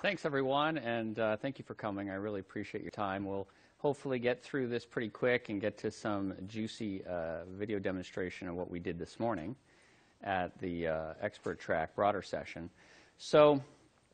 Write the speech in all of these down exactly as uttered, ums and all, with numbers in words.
Thanks, everyone, and uh, thank you for coming. I really appreciate your time. We'll hopefully get through this pretty quick and get to some juicy uh, video demonstration of what we did this morning at the uh, expert track broader session. So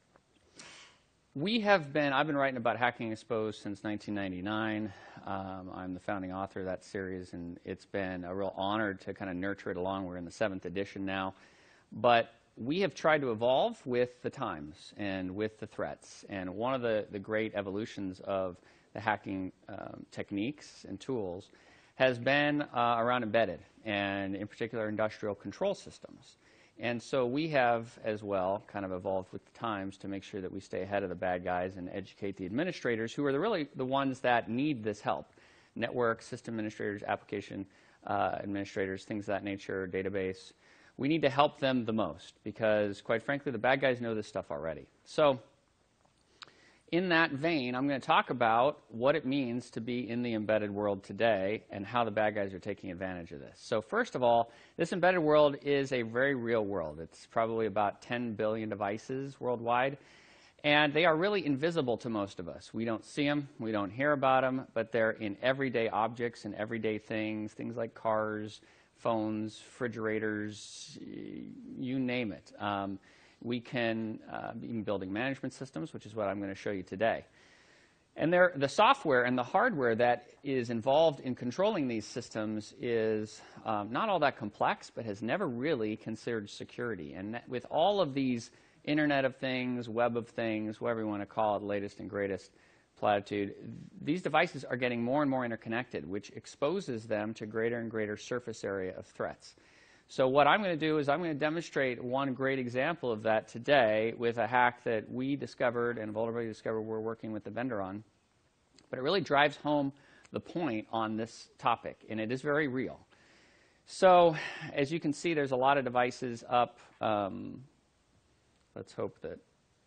we have been, I've been writing about Hacking Exposed since nineteen ninety-nine. Um, I'm the founding author of that series, and it's been a real honor to kind of nurture it along. We're in the seventh edition now. But we have tried to evolve with the times and with the threats. And one of the, the great evolutions of the hacking um, techniques and tools has been uh, around embedded, and in particular industrial control systems. And so we have as well kind of evolved with the times to make sure that we stay ahead of the bad guys and educate the administrators, who are the really the ones that need this help. Network, system administrators, application uh, administrators, things of that nature, database. We need to help them the most because, quite frankly, the bad guys know this stuff already. So in that vein, I'm going to talk about what it means to be in the embedded world today and how the bad guys are taking advantage of this. So first of all, this embedded world is a very real world. It's probably about ten billion devices worldwide, and they are really invisible to most of us. We don't see them, we don't hear about them, but they're in everyday objects and everyday things, things like cars, phones, refrigerators, you name it. Um, we can, uh, even building management systems, which is what I'm going to show you today. And there, the software and the hardware that is involved in controlling these systems is um, not all that complex, but has never really considered security. And that, with all of these Internet of Things, Web of Things, whatever you want to call it, latest and greatest platitude, these devices are getting more and more interconnected, which exposes them to greater and greater surface area of threats. So what I'm going to do is I'm going to demonstrate one great example of that today with a hack that we discovered and vulnerability discovered we're working with the vendor on. But it really drives home the point on this topic, and it is very real. So as you can see, there's a lot of devices up. Um, let's hope that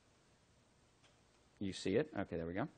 you see it. Okay, there we go.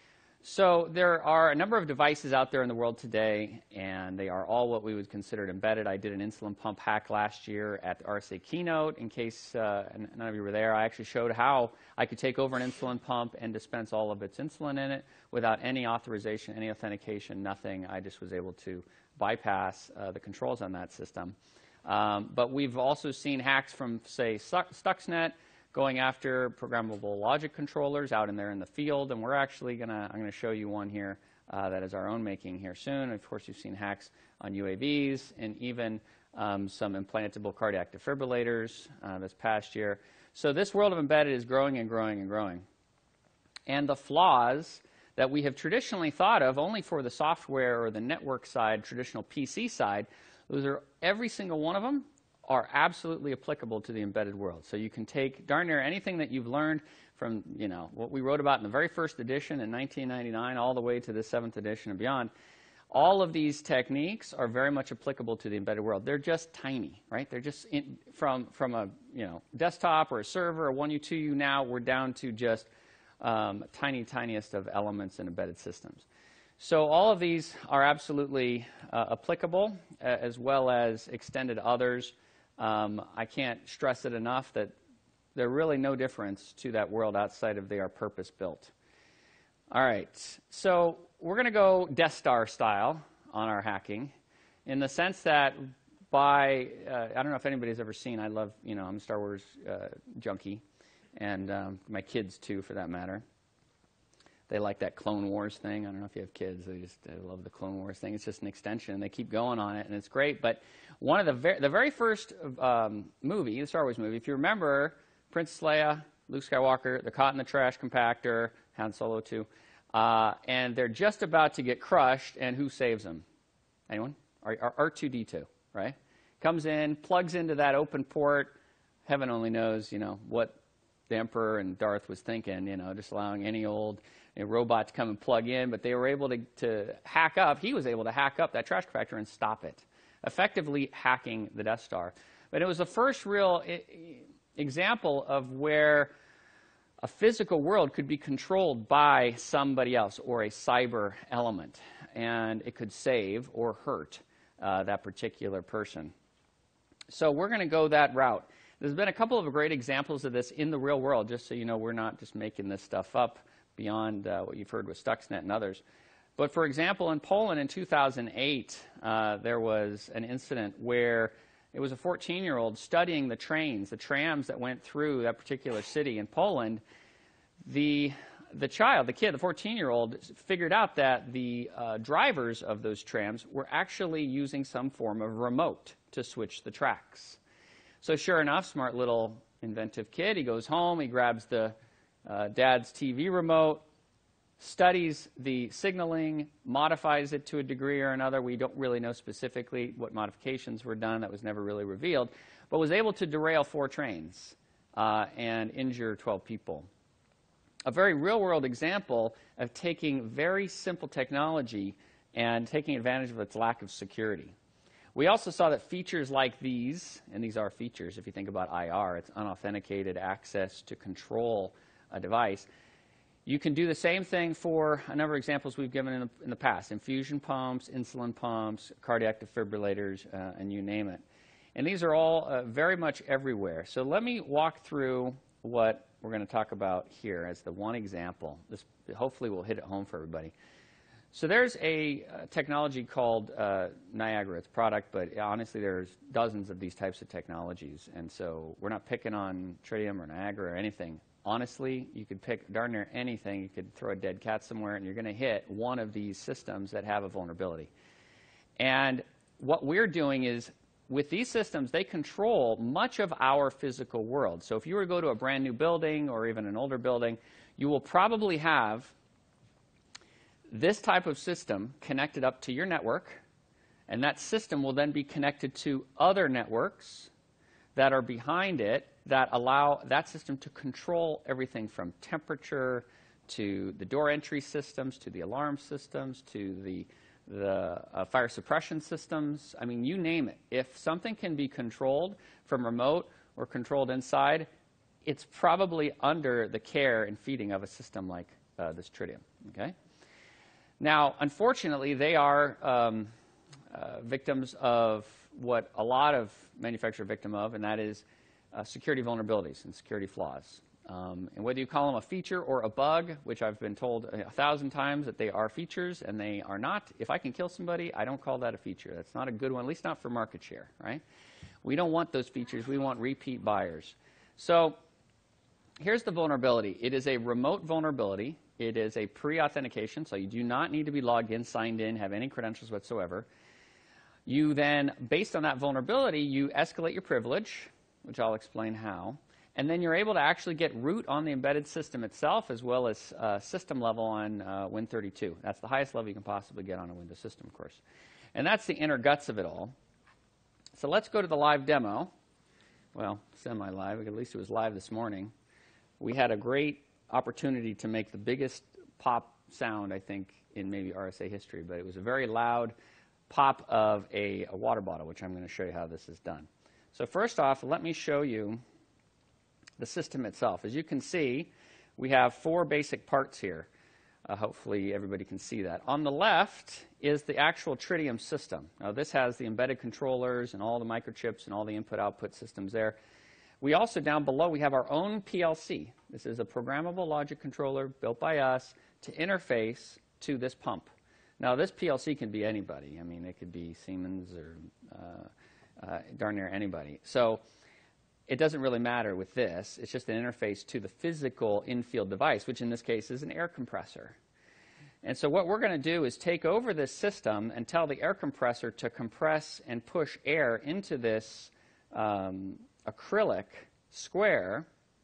So there are a number of devices out there in the world today, and they are all what we would consider embedded. I did an insulin pump hack last year at the R S A keynote. In case uh, none of you were there, I actually showed how I could take over an insulin pump and dispense all of its insulin in it without any authorization, any authentication, nothing. I just was able to bypass uh, the controls on that system. Um, but we've also seen hacks from, say, Stuxnet, going after programmable logic controllers out in there in the field, and we're actually going to, I'm going to show you one here uh, that is our own making here soon. Of course, you've seen hacks on U A Vs and even um, some implantable cardiac defibrillators uh, this past year. So this world of embedded is growing and growing and growing. And the flaws that we have traditionally thought of only for the software or the network side, traditional P C side, those are every single one of them are absolutely applicable to the embedded world. So you can take darn near anything that you've learned from, you know, what we wrote about in the very first edition in nineteen ninety-nine all the way to the seventh edition and beyond. All of these techniques are very much applicable to the embedded world. They're just tiny, right? They're just in, from, from a, you know, desktop or a server, a one U, two U now, we're down to just um, tiny, tiniest of elements in embedded systems. So all of these are absolutely uh, applicable, uh, as well as extended others. Um, I can't stress it enough that there's really no difference to that world outside of they are purpose-built. All right, so we're going to go Death Star style on our hacking in the sense that by, uh, I don't know if anybody's ever seen, I love, you know, I'm a Star Wars uh, junkie, and um, my kids too, for that matter. They like that Clone Wars thing. I don't know if you have kids. They just they love the Clone Wars thing. It's just an extension, and they keep going on it, and it's great. But one of the very, the very first um, movie, the Star Wars movie, if you remember, Princess Leia, Luke Skywalker, they're caught in the trash compactor, Han Solo too, uh, and they're just about to get crushed, and who saves them? Anyone? R two D two, right? Comes in, plugs into that open port. Heaven only knows, you know, what the Emperor and Darth was thinking, you know, just allowing any old a robot to come and plug in, but they were able to, to hack up, he was able to hack up that trash compactor and stop it, effectively hacking the Death Star. But it was the first real I example of where a physical world could be controlled by somebody else or a cyber element, and it could save or hurt uh, that particular person. So we're going to go that route. There's been a couple of great examples of this in the real world, just so you know we're not just making this stuff up beyond uh, what you've heard with Stuxnet and others. But for example, in Poland in two thousand eight, uh, there was an incident where it was a fourteen-year-old studying the trains, the trams that went through that particular city in Poland. The, the child, the kid, the fourteen-year-old, figured out that the uh, drivers of those trams were actually using some form of remote to switch the tracks. So sure enough, smart little inventive kid, he goes home, he grabs the uh, dad's T V remote, studies the signaling, modifies it to a degree or another. We don't really know specifically what modifications were done. That was never really revealed, but was able to derail four trains uh, and injure twelve people. A very real-world example of taking very simple technology and taking advantage of its lack of security. We also saw that features like these, and these are features if you think about I R, it's unauthenticated access to control a device. You can do the same thing for a number of examples we've given in the, in the past: infusion pumps, insulin pumps, cardiac defibrillators, uh, and you name it. And these are all uh, very much everywhere. So let me walk through what we're going to talk about here as the one example. This hopefully will hit it home for everybody. So there's a uh, technology called uh, Niagara. It's a product, but honestly there's dozens of these types of technologies. And so we're not picking on Tritium or Niagara or anything. Honestly, you could pick darn near anything. You could throw a dead cat somewhere and you're going to hit one of these systems that have a vulnerability. And what we're doing is, with these systems, they control much of our physical world. So if you were to go to a brand new building or even an older building, you will probably have this type of system connected up to your network, and that system will then be connected to other networks that are behind it that allow that system to control everything from temperature to the door entry systems, to the alarm systems, to the the uh, fire suppression systems. I mean, you name it. If something can be controlled from remote or controlled inside, it's probably under the care and feeding of a system like uh, this Tritium. Okay? Now, unfortunately, they are um, uh, victims of what a lot of manufacturers are victim of, and that is uh, security vulnerabilities and security flaws. Um, and whether you call them a feature or a bug, which I've been told a thousand times that they are features, and they are not. If I can kill somebody, I don't call that a feature. That's not a good one, at least not for market share, right? We don't want those features. We want repeat buyers. So here's the vulnerability. It is a remote vulnerability. It is a pre-authentication, so you do not need to be logged in, signed in, have any credentials whatsoever. You then, based on that vulnerability, you escalate your privilege, which I'll explain how. And then you're able to actually get root on the embedded system itself, as well as uh, system level on uh, Win thirty-two. That's the highest level you can possibly get on a Windows system, of course. And that's the inner guts of it all. So let's go to the live demo. Well, semi-live. At least it was live this morning. We had a great opportunity to make the biggest pop sound, I think, in maybe R S A history. But it was a very loud pop of a, a water bottle, which I'm going to show you how this is done. So first off, let me show you the system itself. As you can see, we have four basic parts here. Uh, hopefully everybody can see that. On the left is the actual Tritium system. Now this has the embedded controllers and all the microchips and all the input-output systems there. We also, down below, we have our own P L C. This is a programmable logic controller built by us to interface to this pump. Now this P L C can be anybody. I mean, it could be Siemens or uh, uh, darn near anybody. So it doesn't really matter with this. It's just an interface to the physical in-field device, which in this case is an air compressor. And so what we're going to do is take over this system and tell the air compressor to compress and push air into this um, acrylic square,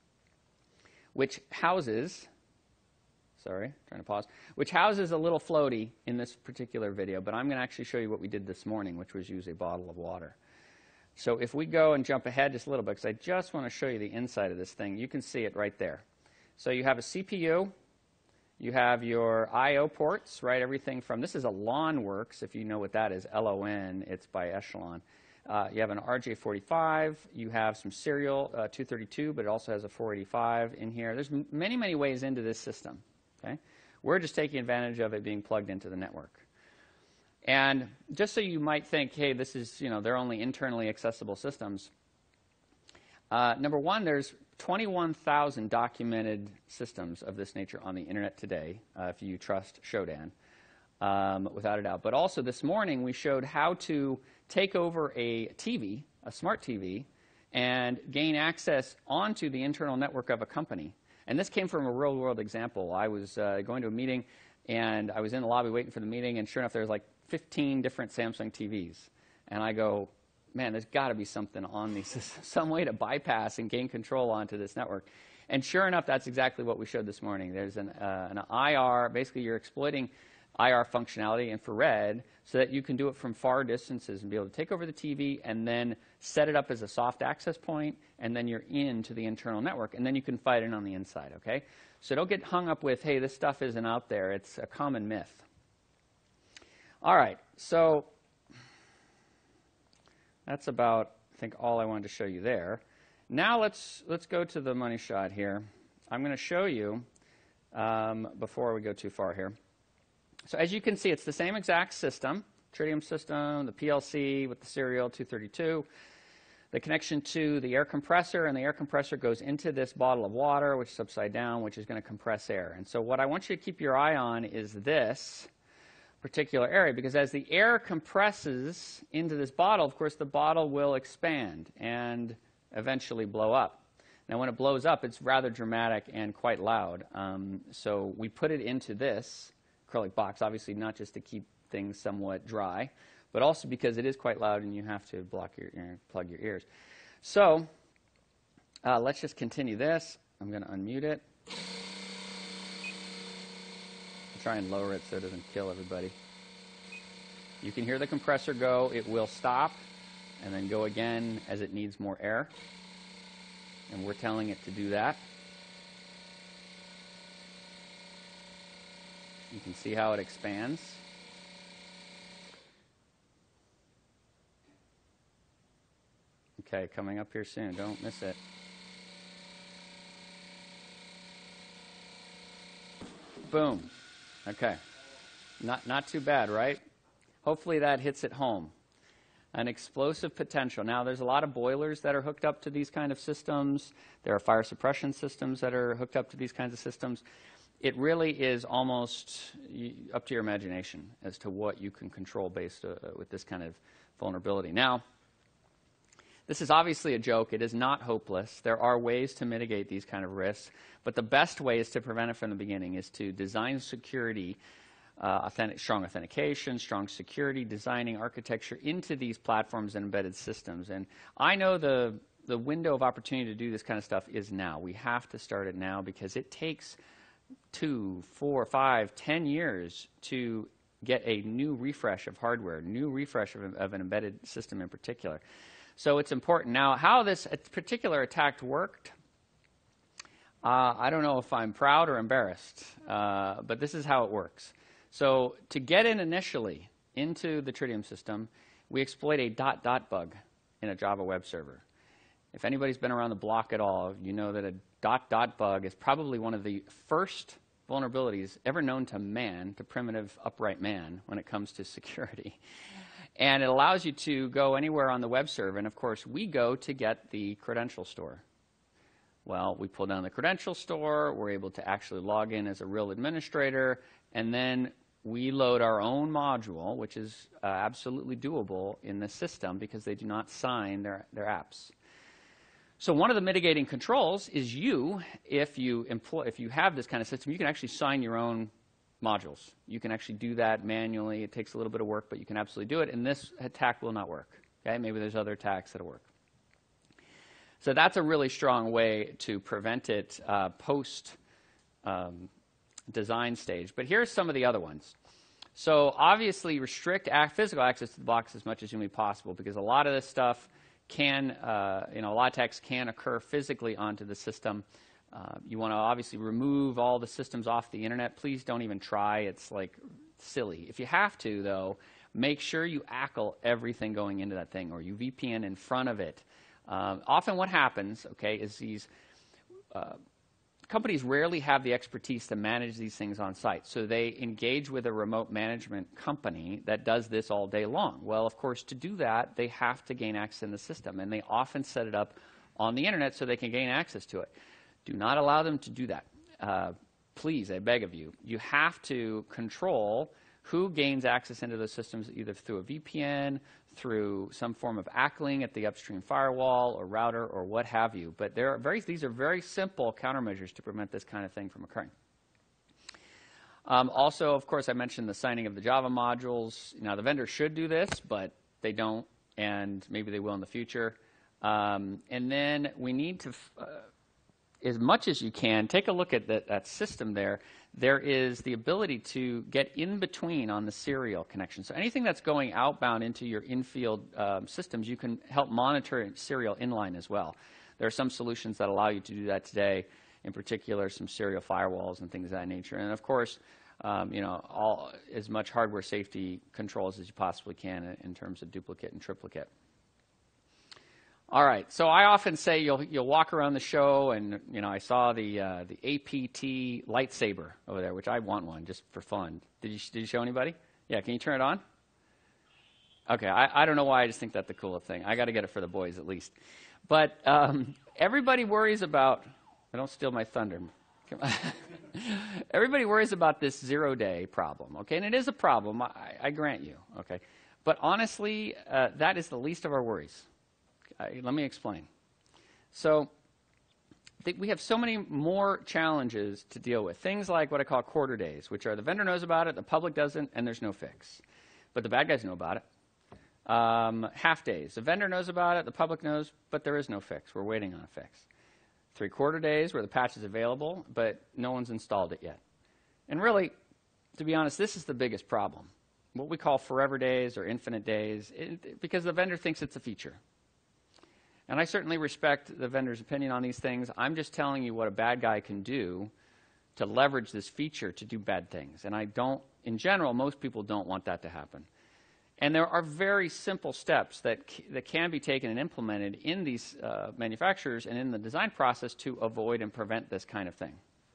which houses, sorry, trying to pause, which houses a little floaty in this particular video. But I'm going to actually show you what we did this morning, which was use a bottle of water. So if we go and jump ahead just a little bit, because I just want to show you the inside of this thing, you can see it right there. So you have a C P U, you have your I O ports, right, everything from, this is a LonWorks, if you know what that is, L O N, it's by Echelon. Uh, you have an R J forty-five, you have some serial uh, two thirty-two, but it also has a four eighty-five in here. There's m many, many ways into this system, okay? We're just taking advantage of it being plugged into the network. And just so you might think, hey, this is, you know, they're only internally accessible systems, Uh, number one, there's twenty-one thousand documented systems of this nature on the internet today, uh, if you trust Shodan, um, without a doubt. But also this morning, we showed how to take over a T V, a smart T V, and gain access onto the internal network of a company. And this came from a real-world example. I was uh, going to a meeting, and I was in the lobby waiting for the meeting, and sure enough, there was like fifteen different Samsung T Vs. And I go, man, there's got to be something on these, some way to bypass and gain control onto this network. And sure enough, that's exactly what we showed this morning. There's an, uh, an I R, basically you're exploiting I R functionality, infrared, so that you can do it from far distances and be able to take over the T V and then set it up as a soft access point, and then you're into the internal network, and then you can fight it on the inside, okay? So don't get hung up with, hey, this stuff isn't out there. It's a common myth. All right, so that's about, I think, all I wanted to show you there. Now let's, let's go to the money shot here. I'm going to show you, um, before we go too far here. So as you can see, it's the same exact system, tritium system, the P L C with the serial two thirty-two, the connection to the air compressor, and the air compressor goes into this bottle of water, which is upside down, which is going to compress air. And so what I want you to keep your eye on is this particular area, because as the air compresses into this bottle, of course, the bottle will expand and eventually blow up. Now, when it blows up, it's rather dramatic and quite loud. Um, so we put it into this acrylic box, obviously not just to keep things somewhat dry, but also because it is quite loud and you have to block your ear, plug your ears. So uh, let's just continue this. I'm going to unmute it. I'll try and lower it so it doesn't kill everybody. You can hear the compressor go. It will stop and then go again as it needs more air. And we're telling it to do that. You can see how it expands. Okay, coming up here soon. Don't miss it. Boom. Okay. Not, not too bad, right? Hopefully that hits it home. An explosive potential. Now, there's a lot of boilers that are hooked up to these kind of systems. There are fire suppression systems that are hooked up to these kinds of systems. It really is almost up to your imagination as to what you can control based uh, with this kind of vulnerability. Now, this is obviously a joke. It is not hopeless. There are ways to mitigate these kind of risks, but the best way is to prevent it from the beginning, is to design security, uh, authentic, strong authentication, strong security, designing architecture into these platforms and embedded systems. And I know the, the window of opportunity to do this kind of stuff is now. We have to start it now because it takes two, four, five, ten years to get a new refresh of hardware, new refresh of, of an embedded system in particular. So it's important. Now, how this particular attack worked, uh, I don't know if I'm proud or embarrassed, uh, but this is how it works. So to get in initially into the Tritium system, we exploit a dot dot bug in a Java web server. If anybody's been around the block at all, you know that a dot dot bug is probably one of the first vulnerabilities ever known to man, to primitive upright man, when it comes to security. And it allows you to go anywhere on the web server. And of course, we go to get the credential store. Well, we pull down the credential store. We're able to actually log in as a real administrator. And then we load our own module, which is uh, absolutely doable in the system because they do not sign their, their apps. So one of the mitigating controls is you, if you employ, if you have this kind of system, you can actually sign your own modules. You can actually do that manually. It takes a little bit of work, but you can absolutely do it. And this attack will not work. Okay? Maybe there's other attacks that'll work. So that's a really strong way to prevent it uh, post um, design stage. But here's some of the other ones. So obviously restrict physical access to the box as much as humanly possible, because a lot of this stuff can, uh, you know, a lot of attacks can occur physically onto the system. Uh, you want to obviously remove all the systems off the internet. Please don't even try. It's like silly. If you have to, though, make sure you A C L everything going into that thing, or you V P N in front of it. Uh, often what happens, okay, is these uh, companies rarely have the expertise to manage these things on site. So they engage with a remote management company that does this all day long. Well, of course, to do that, they have to gain access in the system, and they often set it up on the internet so they can gain access to it. Do not allow them to do that. Uh, please, I beg of you. You have to control who gains access into those systems, either through a V P N, through some form of ACLing at the upstream firewall or router or what have you. But there are very, these are very simple countermeasures to prevent this kind of thing from occurring. Um, also, of course, I mentioned the signing of the Java modules. Now, the vendor should do this, but they don't, and maybe they will in the future. Um, and then we need to, uh, as much as you can, take a look at the, that system there. There is the ability to get in between on the serial connection. So anything that's going outbound into your infield um, systems, you can help monitor serial inline as well. There are some solutions that allow you to do that today, in particular some serial firewalls and things of that nature. And of course, um, you know, all, as much hardware safety controls as you possibly can in, in terms of duplicate and triplicate. All right, so I often say you'll, you'll walk around the show and, you know, I saw the, uh, the A P T lightsaber over there, which I want one just for fun. Did you, did you show anybody? Yeah, can you turn it on? Okay, I, I don't know why, I just think that's the coolest thing. I got to get it for the boys at least. But um, everybody worries about, I don't steal my thunder. Everybody worries about this zero-day problem, okay? And it is a problem, I, I grant you, okay? But honestly, uh, that is the least of our worries. Uh, let me explain. So th we have so many more challenges to deal with. Things like what I call quarter days, which are the vendor knows about it, the public doesn't, and there's no fix. But the bad guys know about it. Um, half days. The vendor knows about it, the public knows, but there is no fix. We're waiting on a fix. Three-quarter days where the patch is available, but no one's installed it yet. And really, to be honest, this is the biggest problem. What we call forever days or infinite days, it, because the vendor thinks it's a feature. And I certainly respect the vendor's opinion on these things. I'm just telling you what a bad guy can do to leverage this feature to do bad things. And I don't, in general, most people don't want that to happen. And there are very simple steps that, that can be taken and implemented in these uh, manufacturers and in the design process to avoid and prevent this kind of thing.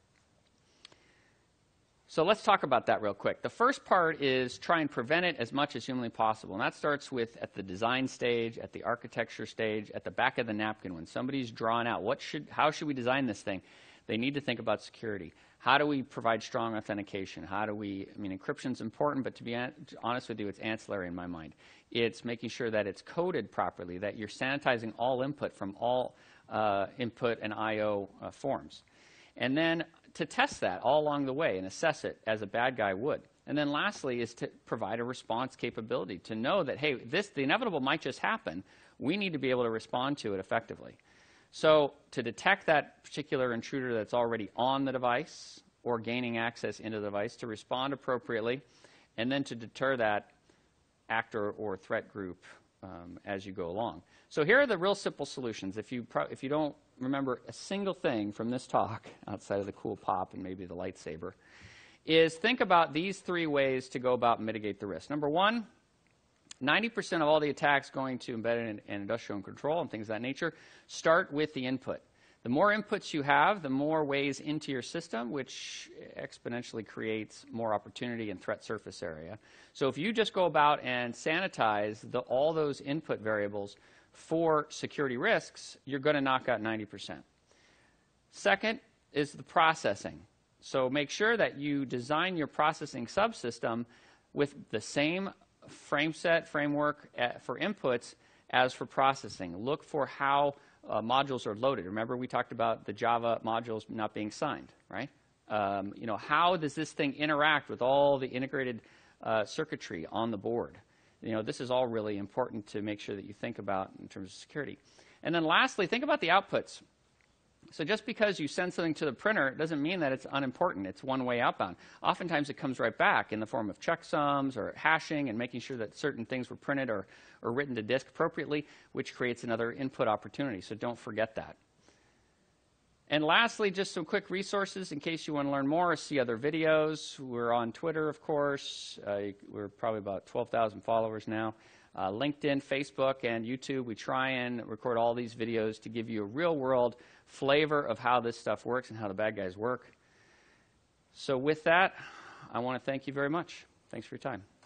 So let's talk about that real quick. The first part is try and prevent it as much as humanly possible. And that starts with at the design stage, at the architecture stage, at the back of the napkin. When somebody's drawn out, what should, how should we design this thing? They need to think about security. How do we provide strong authentication? How do we, I mean, encryption's important, but to be honest with you, it's ancillary in my mind. It's making sure that it's coded properly, that you're sanitizing all input from all uh, input and I O uh, forms. And then to test that all along the way and assess it as a bad guy would. And then lastly is to provide a response capability to know that, hey, this, the inevitable might just happen. We need to be able to respond to it effectively. So to detect that particular intruder that's already on the device or gaining access into the device, to respond appropriately, and then to deter that actor or threat group um, as you go along. So here are the real simple solutions. If you, pro if you don't remember a single thing from this talk, outside of the cool pop and maybe the lightsaber, is think about these three ways to go about and mitigate the risk. Number one, ninety percent of all the attacks going to embedded and, and industrial and control and things of that nature start with the input. The more inputs you have, the more ways into your system, which exponentially creates more opportunity and threat surface area. So if you just go about and sanitize the, all those input variables for security risks, you're going to knock out ninety percent. Second is the processing. So make sure that you design your processing subsystem with the same frame set framework for inputs as for processing. Look for how uh, modules are loaded. Remember we talked about the Java modules not being signed, right? Um, you know, how does this thing interact with all the integrated uh, circuitry on the board? You know, this is all really important to make sure that you think about in terms of security. And then lastly, think about the outputs. So just because you send something to the printer, it doesn't mean that it's unimportant. It's one-way outbound. Oftentimes it comes right back in the form of checksums or hashing and making sure that certain things were printed or, or written to disk appropriately, which creates another input opportunity. So don't forget that. And lastly, just some quick resources in case you want to learn more or see other videos. We're on Twitter, of course. Uh, we're probably about twelve thousand followers now. Uh, LinkedIn, Facebook, and YouTube. We try and record all these videos to give you a real-world flavor of how this stuff works and how the bad guys work. So with that, I want to thank you very much. Thanks for your time.